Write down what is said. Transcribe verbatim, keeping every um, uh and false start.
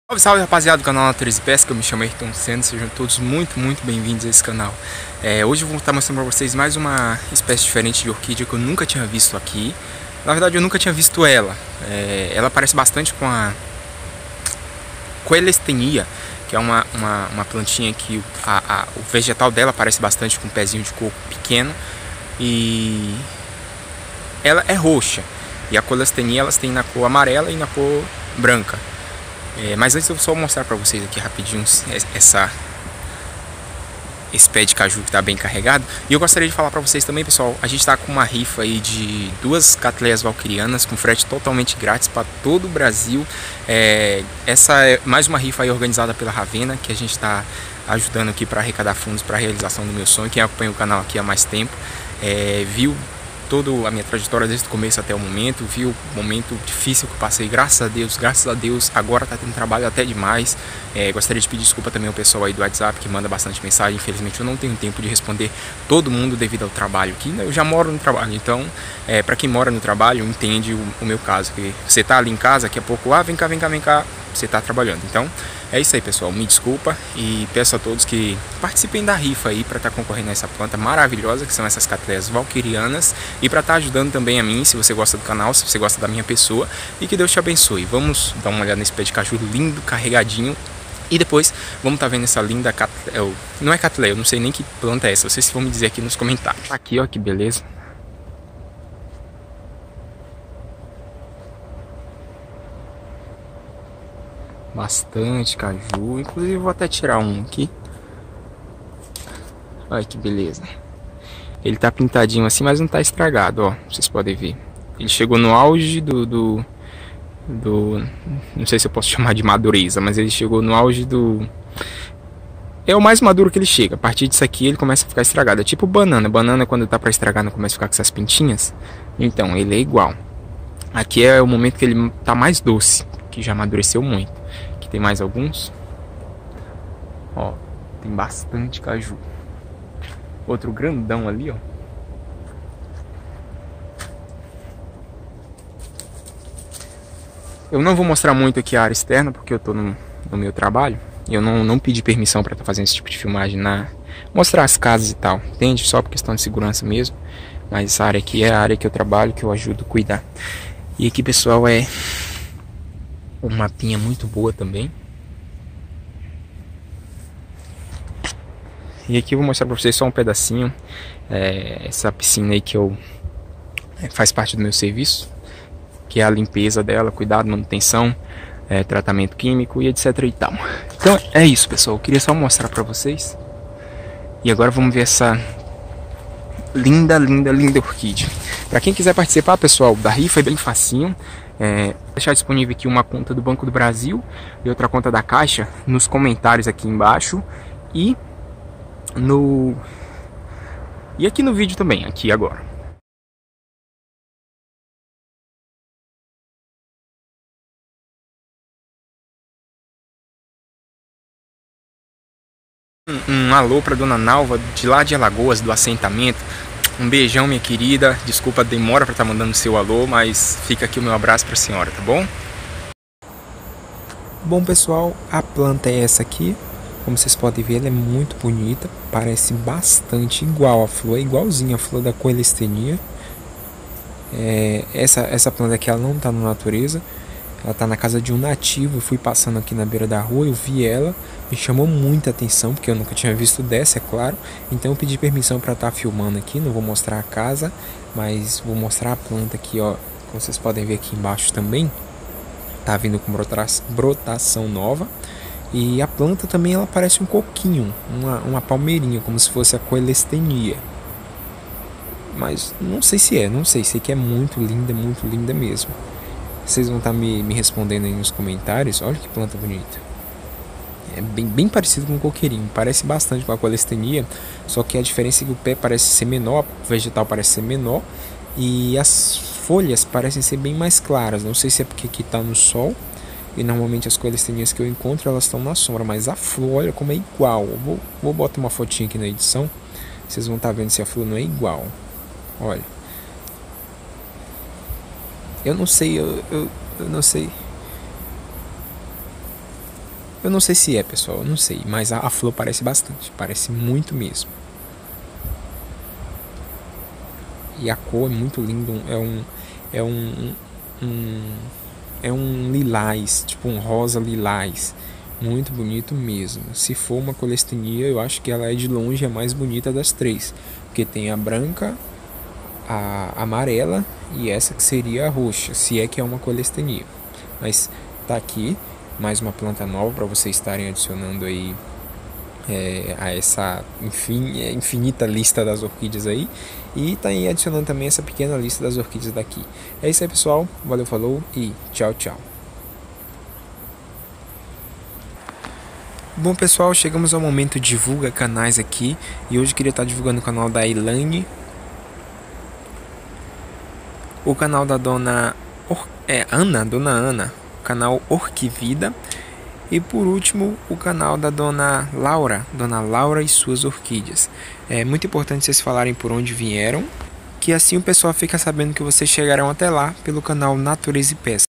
Salve, salve rapaziada do canal Natureza e Pesca, eu me chamo Ayrton Senna, sejam todos muito, muito bem-vindos a esse canal. É, hoje eu vou estar mostrando para vocês mais uma espécie diferente de orquídea que eu nunca tinha visto aqui. Na verdade eu nunca tinha visto ela, é, ela parece bastante com a Coelestenia, que é uma, uma, uma plantinha que a, a, o vegetal dela parece bastante com um pezinho de coco pequeno. E ela é roxa, e a Coelestenia elas têm na cor amarela e na cor branca. É, mas antes eu vou só mostrar para vocês aqui rapidinho essa, esse pé de caju que está bem carregado. E eu gostaria de falar para vocês também, pessoal, a gente está com uma rifa aí de duas catleias valquirianas com frete totalmente grátis para todo o Brasil. É, essa é mais uma rifa aí organizada pela Ravena, que a gente está ajudando aqui para arrecadar fundos para a realização do meu sonho. Quem acompanha o canal aqui há mais tempo é, viu toda a minha trajetória desde o começo até o momento, viu o momento difícil que eu passei, graças a Deus, graças a Deus, agora tá tendo trabalho até demais. É, gostaria de pedir desculpa também ao pessoal aí do WhatsApp que manda bastante mensagem. Infelizmente eu não tenho tempo de responder todo mundo devido ao trabalho aqui. Eu já moro no trabalho, então é, para quem mora no trabalho entende o, o meu caso, que você tá ali em casa, daqui a pouco, ah, vem cá, vem cá, vem cá, você tá trabalhando. Então é isso aí, pessoal, me desculpa e peço a todos que participem da rifa aí para estar tá concorrendo a essa planta maravilhosa que são essas catleias valquirianas, e para estar tá ajudando também a mim, se você gosta do canal, se você gosta da minha pessoa, e que Deus te abençoe. Vamos dar uma olhada nesse pé de caju lindo, carregadinho, e depois vamos estar tá vendo essa linda catleia, não é catleia, eu não sei nem que planta é essa, vocês vão me dizer aqui nos comentários. Aqui, ó, que beleza. Bastante caju, inclusive vou até tirar um aqui. Olha que beleza. Ele tá pintadinho assim, mas não tá estragado, ó. Vocês podem ver. Ele chegou no auge do, do, do... Não sei se eu posso chamar de madureza, mas ele chegou no auge do... É o mais maduro que ele chega. A partir disso aqui ele começa a ficar estragado. É tipo banana. Banana quando tá pra estragar não começa a ficar com essas pintinhas. Então, ele é igual. Aqui é o momento que ele tá mais doce, que já amadureceu muito. Aqui tem mais alguns. Ó, tem bastante caju. Outro grandão ali, ó. Eu não vou mostrar muito aqui a área externa, porque eu tô no, no meu trabalho. E eu não, não pedi permissão para estar fazendo esse tipo de filmagem, na mostrar as casas e tal, entende? Só por questão de segurança mesmo. Mas essa área aqui é a área que eu trabalho, que eu ajudo a cuidar. E aqui, pessoal, é uma mapinha muito boa também. E aqui eu vou mostrar para vocês só um pedacinho. É, essa piscina aí que eu é, faz parte do meu serviço, que é a limpeza dela, cuidado, manutenção, é, tratamento químico e etc e tal. Então é isso, pessoal, eu queria só mostrar para vocês. E agora vamos ver essa linda, linda, linda orquídea. Para quem quiser participar, pessoal, da rifa é bem facinho. É, vou deixar disponível aqui uma conta do Banco do Brasil e outra conta da Caixa nos comentários aqui embaixo. E no e aqui no vídeo também, aqui agora. Um, um alô para dona Nalva de lá de Alagoas, do assentamento. Um beijão, minha querida. Desculpa a demora para estar tá mandando seu alô, mas fica aqui o meu abraço para a senhora, tá bom? Bom, pessoal, a planta é essa aqui. Como vocês podem ver, ela é muito bonita, parece bastante igual a flor, é igualzinha a flor da Coelestenia. É, essa, essa planta aqui ela não está na natureza, ela está na casa de um nativo. Eu fui passando aqui na beira da rua, eu vi ela, me chamou muita atenção, porque eu nunca tinha visto dessa, é claro. Então eu pedi permissão para estar tá filmando aqui, não vou mostrar a casa, mas vou mostrar a planta aqui, ó. Como vocês podem ver aqui embaixo também, tá vindo com brotação nova. E a planta também ela parece um coquinho, uma, uma palmeirinha, como se fosse a Coelestenia. Mas não sei se é, não sei, sei que é muito linda, muito linda mesmo. Vocês vão estar me, me respondendo aí nos comentários. Olha que planta bonita. É bem, bem parecido com um coqueirinho, parece bastante com a Coelestenia, só que a diferença é que o pé parece ser menor, o vegetal parece ser menor, e as folhas parecem ser bem mais claras. Não sei se é porque aqui está no sol, e normalmente as coelestenias que eu encontro elas estão na sombra, mas a flor, olha como é igual. Eu vou, vou botar uma fotinha aqui na edição, vocês vão estar vendo se a flor não é igual. Olha, eu não sei, eu, eu, eu não sei. Eu não sei se é, pessoal, eu não sei, mas a, a flor parece bastante, parece muito mesmo. E a cor é muito linda, é um é um, um é um lilás, tipo um rosa lilás, muito bonito mesmo. Se for uma colestenia, eu acho que ela é de longe a mais bonita das três, porque tem a branca, a amarela e essa que seria a roxa, se é que é uma colestenia. Mas tá aqui mais uma planta nova para vocês estarem adicionando aí é, a essa enfim, infinita lista das orquídeas aí. E tá aí adicionando também essa pequena lista das orquídeas daqui. É isso aí, pessoal. Valeu, falou e tchau, tchau. Bom, pessoal, chegamos ao momento de divulga canais aqui. E hoje eu queria estar divulgando o canal da Elaine, o canal da dona Or é, Ana, dona Ana, o canal Orquivida. E por último, o canal da dona Laura, dona Laura e suas orquídeas. É muito importante vocês falarem por onde vieram, que assim o pessoal fica sabendo que vocês chegarão até lá pelo canal Natureza e Pesca.